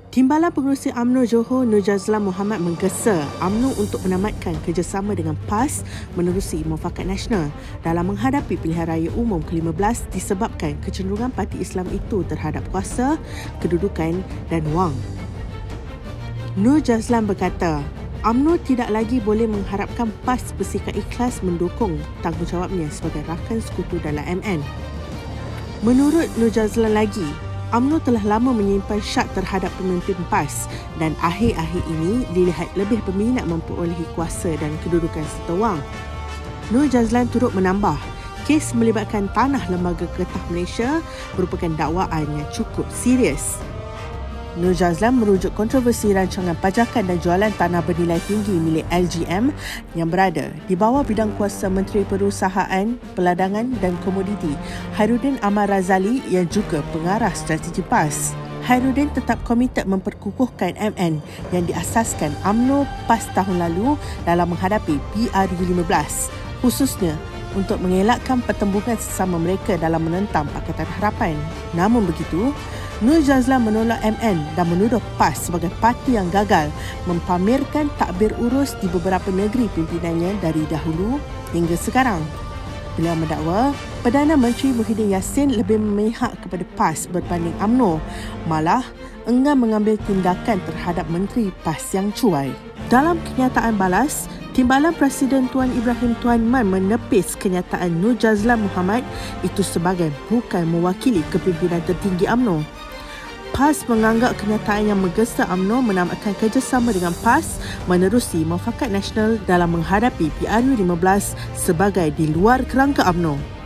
Timbalan Pengerusi UMNO Johor Nur Jazlan Mohamad menggesa UMNO untuk menamatkan kerjasama dengan PAS menerusi Mufakat Nasional dalam menghadapi pilihan raya umum ke-15 disebabkan kecenderungan parti Islam itu terhadap kuasa, kedudukan dan wang. Nur Jazlan berkata, UMNO tidak lagi boleh mengharapkan PAS bersikap ikhlas mendukung tanggungjawabnya sebagai rakan sekutu dalam MN. Menurut Nur Jazlan lagi, UMNO telah lama menyimpan syak terhadap pemimpin PAS dan akhir-akhir ini dilihat lebih berminat memperolehi kuasa dan kedudukan serta wang. Nur Jazlan turut menambah, kes melibatkan tanah Lembaga Getah Malaysia merupakan dakwaan yang cukup serius. Nur Jazlan merujuk kontroversi rancangan pajakan dan jualan tanah bernilai tinggi milik LGM yang berada di bawah bidang kuasa Menteri Perusahaan, Peladangan dan Komoditi Khairuddin Ahmad Razali yang juga pengarah strategi PAS. Khairuddin tetap komited memperkukuhkan MN yang diasaskan UMNO PAS tahun lalu dalam menghadapi PRU15, khususnya untuk mengelakkan pertembungan sesama mereka dalam menentang Pakatan Harapan. Namun begitu, Nur Jazlan menolak MN dan menuduh PAS sebagai parti yang gagal mempamerkan takbir urus di beberapa negeri pimpinannya dari dahulu hingga sekarang. Beliau mendakwa Perdana Menteri Muhyiddin Yassin lebih memihak kepada PAS berbanding UMNO, malah enggan mengambil tindakan terhadap Menteri PAS yang cuai. Dalam kenyataan balas, Timbalan Presiden Tuan Ibrahim Tuan Man menepis kenyataan Nur Jazlan Mohamad itu sebagai bukan mewakili kepimpinan tertinggi UMNO. PAS menganggap kenyataan yang menggesa UMNO menamatkan kerjasama dengan PAS menerusi Mufakat Nasional dalam menghadapi PRU15 sebagai di luar kerangka UMNO.